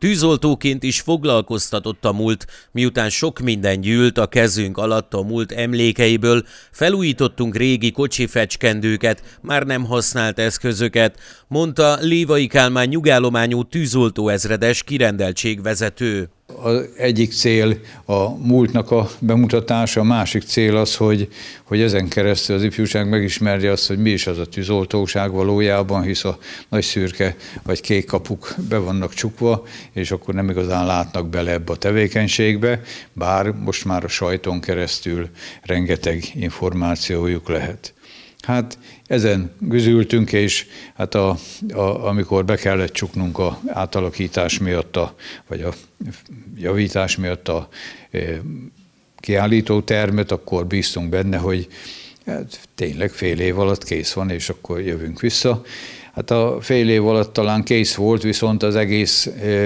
Tűzoltóként is foglalkoztatott a múlt, miután sok minden gyűlt a kezünk alatt a múlt emlékeiből, felújítottunk régi kocsifecskendőket, már nem használt eszközöket, mondta Lévai Kálmán nyugállományú tűzoltóezredes kirendeltségvezető. Az egyik cél a múltnak a bemutatása, a másik cél az, hogy ezen keresztül az ifjúság megismerje azt, hogy mi is az a tűzoltóság valójában, hisz a nagy szürke vagy kék kapuk be vannak csukva, és akkor nem igazán látnak bele ebbe a tevékenységbe, bár most már a sajton keresztül rengeteg információjuk lehet. Hát ezen güzültünk, és hát amikor be kellett csuknunk az átalakítás miatt, vagy a javítás miatt a kiállítótermet, akkor bíztunk benne, hogy hát tényleg fél év alatt kész van, és akkor jövünk vissza. Hát a fél év alatt talán kész volt, viszont az egész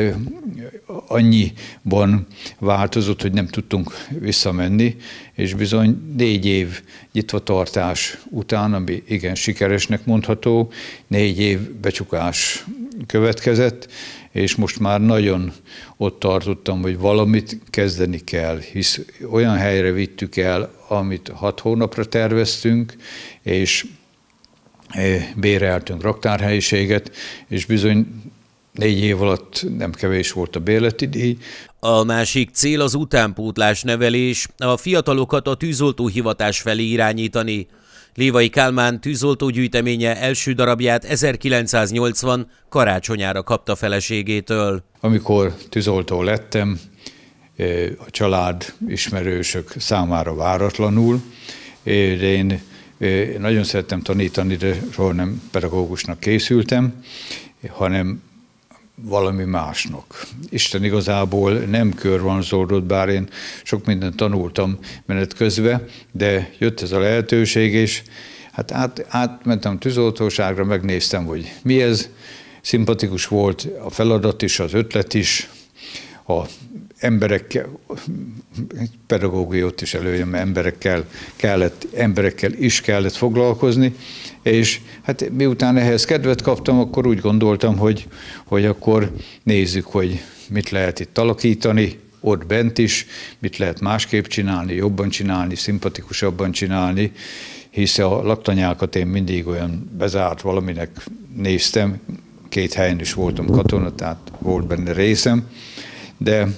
annyiban változott, hogy nem tudtunk visszamenni, és bizony 4 év nyitvatartás után, ami igen sikeresnek mondható, 4 év becsukás következett, és most már nagyon ott tartottam, hogy valamit kezdeni kell, hisz olyan helyre vittük el, amit 6 hónapra terveztünk, és béreltünk raktárhelyiséget, és bizony 4 év alatt nem kevés volt a bérleti díj. A másik cél az utánpótlás nevelés, a fiatalokat a tűzoltóhivatás felé irányítani. Lévai Kálmán tűzoltógyűjteménye első darabját 1980 karácsonyára kapta feleségétől. Amikor tűzoltó lettem, a család, ismerősök számára váratlanul, én nagyon szerettem tanítani, de soha nem pedagógusnak készültem, hanem valami másnak. Isten igazából nem körvonalazódott, bár én sok mindent tanultam menet közben, de jött ez a lehetőség, és hát átmentem tűzoltóságra, megnéztem, hogy mi ez. Szimpatikus volt a feladat is, az ötlet is, a emberekkel, pedagógia ott is előjön, mert emberekkel is kellett foglalkozni, és hát miután ehhez kedvet kaptam, akkor úgy gondoltam, hogy akkor nézzük, hogy mit lehet itt alakítani, ott bent is, mit lehet másképp csinálni, jobban csinálni, szimpatikusabban csinálni, hisz a laktanyákat én mindig olyan bezárt valaminek néztem, 2 helyen is voltam katona, tehát volt benne részem, de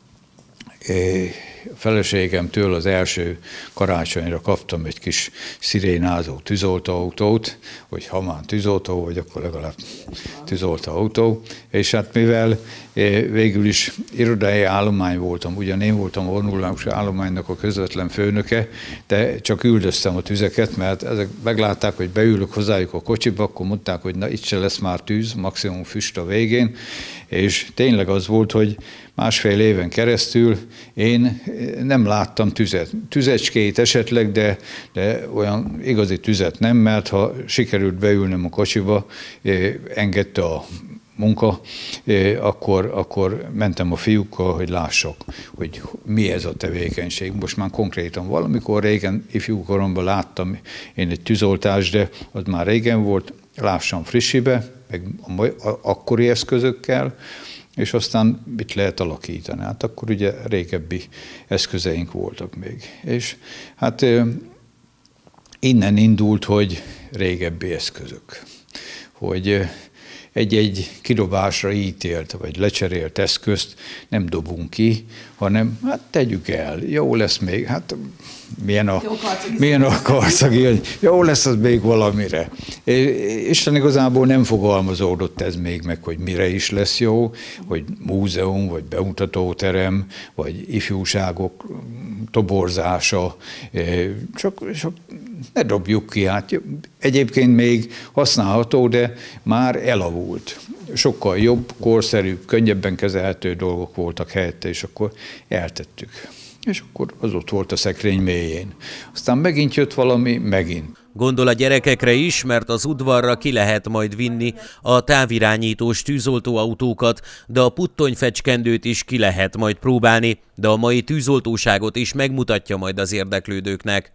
a feleségemtől az első karácsonyra kaptam egy kis szirénázó tűzoltóautót, hogy ha már tűzoltó vagy, akkor legalább tűzoltóautó, és hát mivel végül is irodai állomány voltam, ugyan én voltam a vonulmányos állománynak a közvetlen főnöke, de csak üldöztem a tüzeket, mert ezek meglátták, hogy beülök hozzájuk a kocsiba, akkor mondták, hogy na itt se lesz már tűz, maximum füst a végén, és tényleg az volt, hogy 1,5 éven keresztül én nem láttam tüzet. Tüzecskét esetleg, de olyan igazi tüzet nem, mert ha sikerült beülnöm a kocsiba, engedte a munka, akkor mentem a fiúkkal, hogy lássak, hogy mi ez a tevékenység. Most már konkrétan valamikor régen, ifjúkoromban láttam én egy tűzoltást, de az már régen volt, lássam frissibe, meg akkori eszközökkel, és aztán mit lehet alakítani. Hát akkor ugye régebbi eszközeink voltak még. És hát innen indult, hogy régebbi eszközök. Hogy egy-egy kidobásra ítélt, vagy lecserélt eszközt nem dobunk ki, hanem hát tegyük el, jó lesz még, hát milyen a karcagi, jó lesz az még valamire. Isten igazából nem fogalmazódott ez még meg, hogy mire is lesz jó, hogy múzeum, vagy bemutatóterem, vagy ifjúságok toborzása, csak ne dobjuk ki, hát egyébként még használható, de már elavult. Sokkal jobb, korszerűbb, könnyebben kezelhető dolgok voltak helyette, és akkor eltettük. És akkor az ott volt a szekrény mélyén. Aztán megint jött valami, megint. Gondol a gyerekekre is, mert az udvarra ki lehet majd vinni a távirányítós tűzoltóautókat, de a puttonyfecskendőt is ki lehet majd próbálni, de a mai tűzoltóságot is megmutatja majd az érdeklődőknek.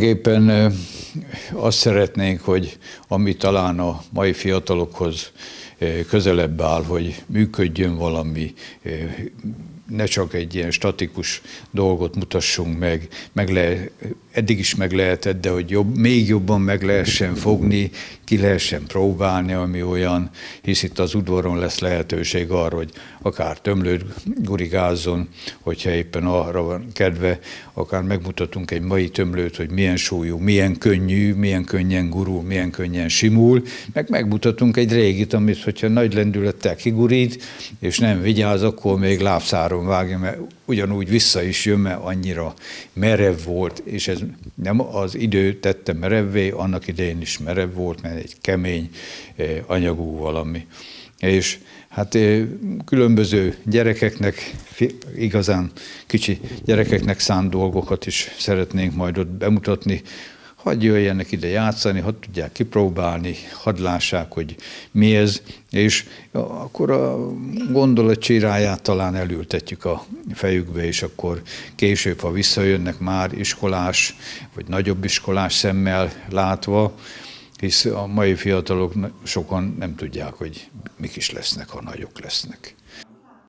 Mindenképpen azt szeretnénk, hogy ami talán a mai fiatalokhoz közelebb áll, hogy működjön valami, ne csak egy ilyen statikus dolgot mutassunk meg eddig is meg lehetett, de hogy még jobban meg lehessen fogni, ki lehessen próbálni, ami olyan, hisz itt az udvaron lesz lehetőség arra, hogy akár tömlőt gurigázzon, hogyha éppen arra van kedve, akár megmutatunk egy mai tömlőt, hogy milyen súlyú, milyen könnyű, milyen könnyen gurul, milyen könnyen simul, meg megmutatunk egy régit, amit, hogyha nagy lendülettel kigurít, és nem vigyáz, akkor még lábszáron vágja, mert ugyanúgy vissza is jön, mert annyira merev volt, és ez nem az idő tette merevvé, annak idején is merev volt, mert egy kemény anyagú valami. És hát különböző gyerekeknek, igazán kicsi gyerekeknek szánt dolgokat is szeretnénk majd ott bemutatni, hadd jöjjenek ide játszani, hadd tudják kipróbálni, hadd lássák, hogy mi ez, és akkor a gondolatcsiráját talán elültetjük a fejükbe, és akkor később, ha visszajönnek már iskolás, vagy nagyobb iskolás szemmel látva, hisz a mai fiatalok sokan nem tudják, hogy mik is lesznek, ha nagyok lesznek.